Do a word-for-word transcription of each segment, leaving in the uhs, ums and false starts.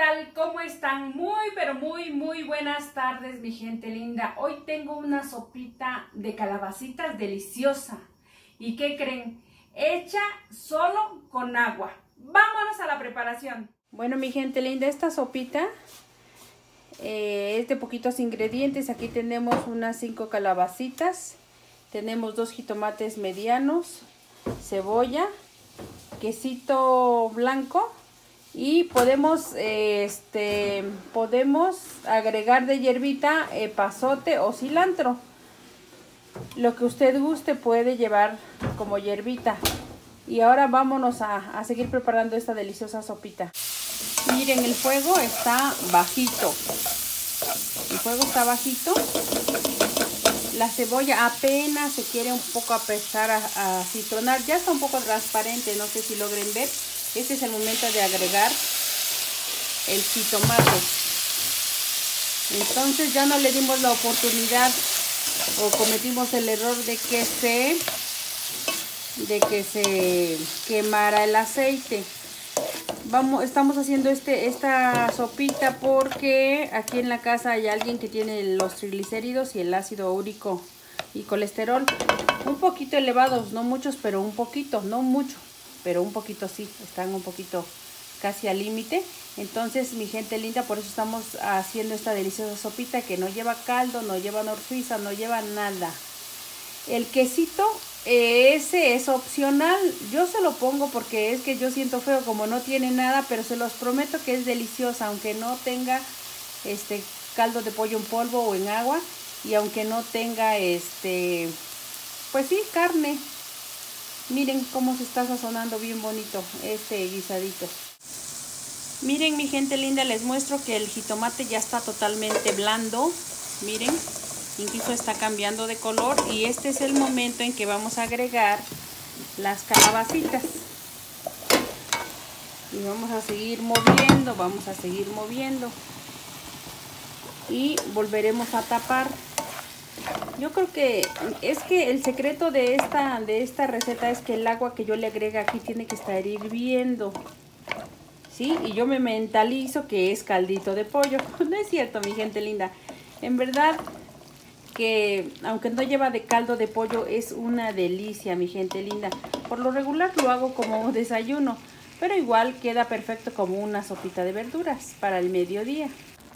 tal? ¿Cómo están? Muy, pero muy, muy buenas tardes, mi gente linda. Hoy tengo una sopita de calabacitas deliciosa. ¿Y qué creen? Hecha solo con agua. Vámonos a la preparación. Bueno, mi gente linda, esta sopita eh, es de poquitos ingredientes. Aquí tenemos unas cinco calabacitas. Tenemos dos jitomates medianos, cebolla, quesito blanco. Y podemos, eh, este, podemos agregar de hierbita eh, pasote o cilantro. Lo que usted guste puede llevar como hierbita. Y ahora vámonos a, a seguir preparando esta deliciosa sopita. Miren, el fuego está bajito. El fuego está bajito. La cebolla apenas se quiere un poco empezar a, a citronar. Ya está un poco transparente, no sé si logren ver. Este es el momento de agregar el jitomate. Entonces ya no le dimos la oportunidad o cometimos el error de que se de que se quemara el aceite. Vamos, estamos haciendo este esta sopita porque aquí en la casa hay alguien que tiene los triglicéridos y el ácido úrico y colesterol un poquito elevados, no muchos, pero un poquito, no mucho. Pero un poquito sí, están un poquito casi al límite. Entonces, mi gente linda, por eso estamos haciendo esta deliciosa sopita que no lleva caldo, no lleva nor suiza, no lleva nada. El quesito, eh, ese es opcional. Yo se lo pongo porque es que yo siento feo como no tiene nada, pero se los prometo que es deliciosa, aunque no tenga este caldo de pollo en polvo o en agua, y aunque no tenga este, pues sí, carne. Miren cómo se está sazonando bien bonito este guisadito. Miren, mi gente linda, les muestro que el jitomate ya está totalmente blando. Miren, incluso está cambiando de color. Y este es el momento en que vamos a agregar las calabacitas. Y vamos a seguir moviendo, vamos a seguir moviendo. Y volveremos a tapar. Yo creo que es que el secreto de esta, de esta receta es que el agua que yo le agrego aquí tiene que estar hirviendo, ¿sí? Y yo me mentalizo que es caldito de pollo. No es cierto, mi gente linda. En verdad que aunque no lleva de caldo de pollo, es una delicia, mi gente linda. Por lo regular lo hago como desayuno, pero igual queda perfecto como una sopita de verduras para el mediodía.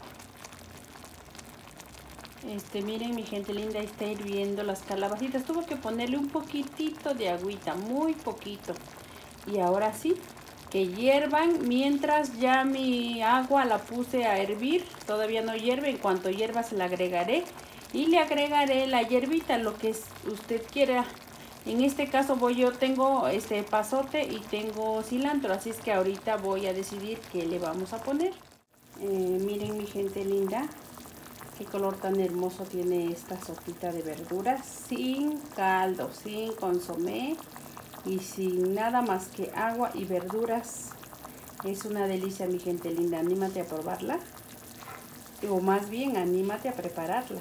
Este, miren, mi gente linda, está hirviendo las calabacitas. Tuve que ponerle un poquitito de agüita, muy poquito. Y ahora sí, que hiervan. Mientras ya mi agua la puse a hervir, todavía no hierve. En cuanto hierva se la agregaré. Y le agregaré la hierbita, lo que usted quiera. En este caso voy, yo tengo este pasote y tengo cilantro. Así es que ahorita voy a decidir qué le vamos a poner. Eh, miren, mi gente linda. Qué color tan hermoso tiene esta sopita de verduras, sin caldo, sin consomé y sin nada más que agua y verduras. Es una delicia, mi gente linda. Anímate a probarla, o más bien anímate a prepararla.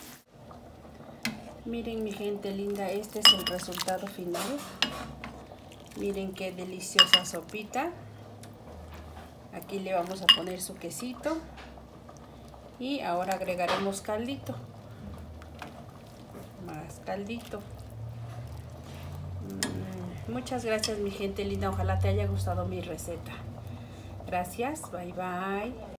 Miren, mi gente linda, este es el resultado final. Miren qué deliciosa sopita. Aquí le vamos a poner su quesito. Y ahora agregaremos caldito. Más caldito. Mm, muchas gracias, mi gente linda. Ojalá te haya gustado mi receta. Gracias. Bye, bye.